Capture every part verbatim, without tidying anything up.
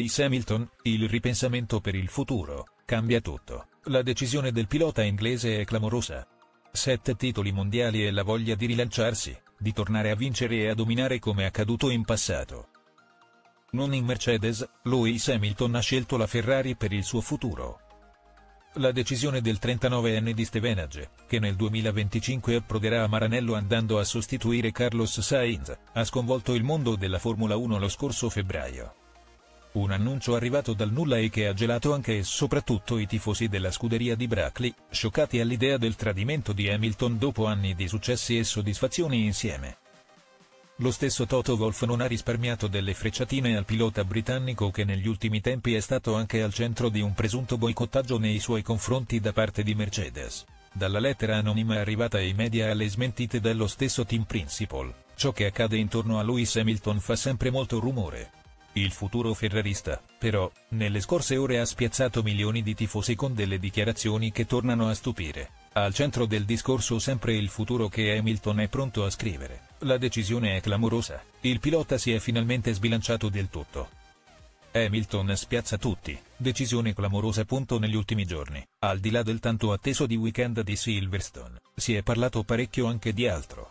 Lewis Hamilton, il ripensamento per il futuro, cambia tutto. La decisione del pilota inglese è clamorosa. Sette titoli mondiali e la voglia di rilanciarsi, di tornare a vincere e a dominare come accaduto in passato. Non in Mercedes, Lewis Hamilton ha scelto la Ferrari per il suo futuro. La decisione del trentanovenne di Stevenage, che nel duemilaventicinque approderà a Maranello andando a sostituire Carlos Sainz, ha sconvolto il mondo della Formula uno lo scorso febbraio. Un annuncio arrivato dal nulla e che ha gelato anche e soprattutto i tifosi della scuderia di Brackley, scioccati all'idea del tradimento di Hamilton dopo anni di successi e soddisfazioni insieme. Lo stesso Toto Wolff non ha risparmiato delle frecciatine al pilota britannico che negli ultimi tempi è stato anche al centro di un presunto boicottaggio nei suoi confronti da parte di Mercedes. Dalla lettera anonima arrivata ai media alle smentite dello stesso team principal, ciò che accade intorno a Lewis Hamilton fa sempre molto rumore. Il futuro ferrarista, però, nelle scorse ore ha spiazzato milioni di tifosi con delle dichiarazioni che tornano a stupire. Al centro del discorso sempre il futuro che Hamilton è pronto a scrivere. La decisione è clamorosa, il pilota si è finalmente sbilanciato del tutto. Hamilton spiazza tutti, decisione clamorosa. Punto negli ultimi giorni, al di là del tanto atteso di weekend di Silverstone, si è parlato parecchio anche di altro.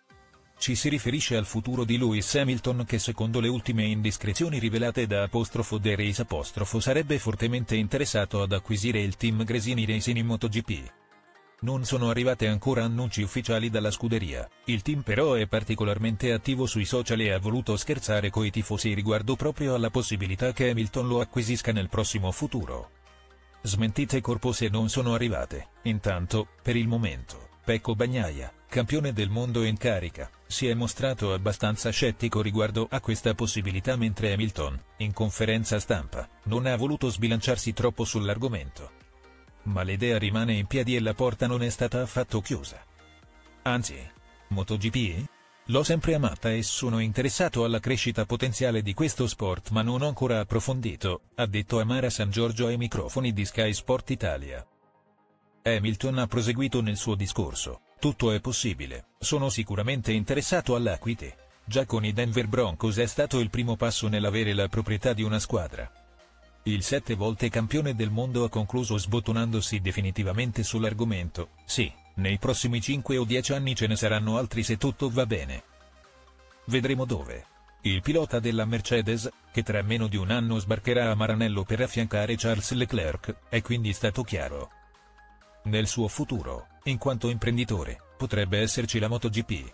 Ci si riferisce al futuro di Lewis Hamilton che secondo le ultime indiscrezioni rivelate da apostrofo The Race apostrofo sarebbe fortemente interessato ad acquisire il team Gresini Racing in MotoGP. Non sono arrivate ancora annunci ufficiali dalla scuderia, il team però è particolarmente attivo sui social e ha voluto scherzare coi tifosi riguardo proprio alla possibilità che Hamilton lo acquisisca nel prossimo futuro. Smentite corpose non sono arrivate, intanto, per il momento, Pecco Bagnaia, campione del mondo in carica, si è mostrato abbastanza scettico riguardo a questa possibilità mentre Hamilton, in conferenza stampa, non ha voluto sbilanciarsi troppo sull'argomento. Ma l'idea rimane in piedi e la porta non è stata affatto chiusa. Anzi, MotoGP? L'ho sempre amata e sono interessato alla crescita potenziale di questo sport ma non ho ancora approfondito, ha detto Amara San Giorgio ai microfoni di Sky Sport Italia. Hamilton ha proseguito nel suo discorso, tutto è possibile, sono sicuramente interessato all'equity. Già con i Denver Broncos è stato il primo passo nell'avere la proprietà di una squadra. Il sette volte campione del mondo ha concluso sbottonandosi definitivamente sull'argomento, sì, nei prossimi cinque o dieci anni ce ne saranno altri se tutto va bene. Vedremo dove. Il pilota della Mercedes, che tra meno di un anno sbarcherà a Maranello per affiancare Charles Leclerc, è quindi stato chiaro. Nel suo futuro, in quanto imprenditore, potrebbe esserci la MotoGP.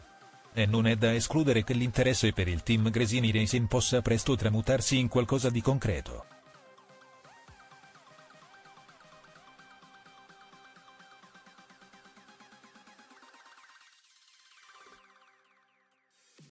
E non è da escludere che l'interesse per il team Gresini Racing possa presto tramutarsi in qualcosa di concreto.